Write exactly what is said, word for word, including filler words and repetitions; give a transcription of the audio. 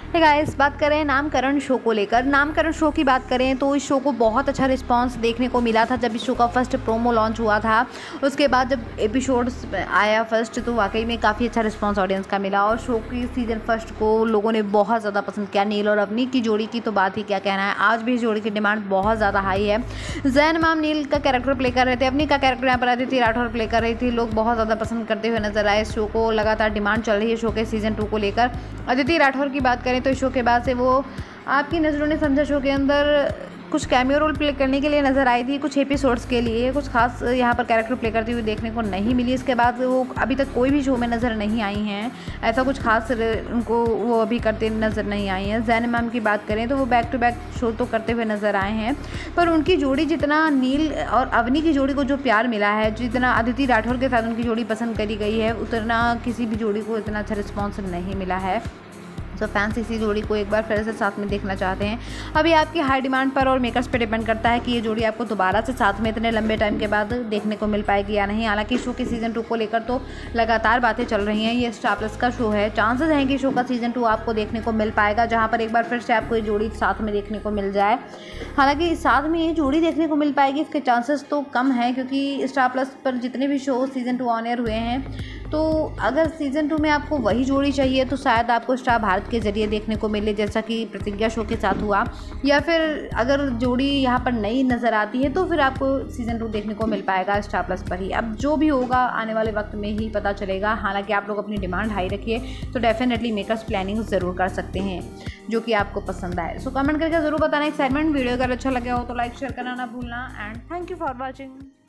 है गाइस, बात करें नामकरण शो को लेकर। नामकरण शो की बात करें तो इस शो को बहुत अच्छा रिस्पांस देखने को मिला था जब इस शो का फर्स्ट प्रोमो लॉन्च हुआ था। उसके बाद जब एपिसोड्स आया फर्स्ट तो वाकई में काफ़ी अच्छा रिस्पांस ऑडियंस का मिला और शो की सीज़न फर्स्ट को लोगों ने बहुत ज़्यादा पसंद किया। नील और अवनी की जोड़ी की तो बात ही क्या कहना है, आज भी इस जोड़ी की डिमांड बहुत ज़्यादा हाई है। जैन मैम नील का कैरेक्टर प्ले कर रहे थे, अवनी का कैरेक्टर यहाँ पर अदिति राठौर प्ले कर रही थी। लोग बहुत ज़्यादा पसंद करते हुए नजर आए। इस शो को लगातार डिमांड चल रही है शो के सीज़न टू को लेकर। अदिति राठौर की बात करें तो इस शो के बाद से वो आपकी नज़रों ने समझा शो के अंदर कुछ कैमियो रोल प्ले करने के लिए नज़र आई थी, कुछ एपिसोड्स के लिए, कुछ खास यहाँ पर कैरेक्टर प्ले करती हुई देखने को नहीं मिली। इसके बाद वो अभी तक कोई भी शो में नज़र नहीं आई हैं, ऐसा कुछ खास उनको वो अभी करते नज़र नहीं आई हैं। जैन मैम की बात करें तो वो बैक टू बैक शो तो करते हुए नज़र आए हैं, पर उनकी जोड़ी जितना नील और अवनी की जोड़ी को जो प्यार मिला है, जितना अदिति राठौर के साथ उनकी जोड़ी पसंद करी गई है, उतना किसी भी जोड़ी को इतना अच्छा रिस्पॉन्स नहीं मिला है। तो फैंस इसी जोड़ी को एक बार फिर से साथ में देखना चाहते हैं। अभी आपकी हाई डिमांड पर और मेकर्स पे डिपेंड करता है कि ये जोड़ी आपको दोबारा से साथ में इतने लंबे टाइम के बाद देखने को मिल पाएगी या नहीं। हालांकि शो के सीज़न टू को लेकर तो लगातार बातें चल रही हैं। ये स्टार प्लस का शो है, चांसेस हैं कि शो का सीज़न टू आपको देखने को मिल पाएगा, जहाँ पर एक बार फिर से आपको ये जोड़ी साथ में देखने को मिल जाए। हालांकि साथ में ये जोड़ी देखने को मिल पाएगी इसके चांसेस तो कम हैं, क्योंकि स्टार प्लस पर जितने भी show season two on air हुए हैं, तो अगर सीज़न टू में आपको वही जोड़ी चाहिए तो शायद आपको स्टार भारत के ज़रिए देखने को मिले, जैसा कि प्रतिज्ञा शो के साथ हुआ। या फिर अगर जोड़ी यहाँ पर नई नज़र आती है तो फिर आपको सीज़न टू देखने को मिल पाएगा स्टार प्लस पर ही। अब जो भी होगा आने वाले वक्त में ही पता चलेगा। हालांकि आप लोग अपनी डिमांड हाई रखिए तो डेफिनेटली मेकर्स प्लानिंग ज़रूर कर सकते हैं जो कि आपको पसंद आए। सो कमेंट करके ज़रूर बताना एक्साइटमेंट। वीडियो अगर अच्छा लगे हो तो लाइक शेयर करना ना भूलना। And thank you for watching.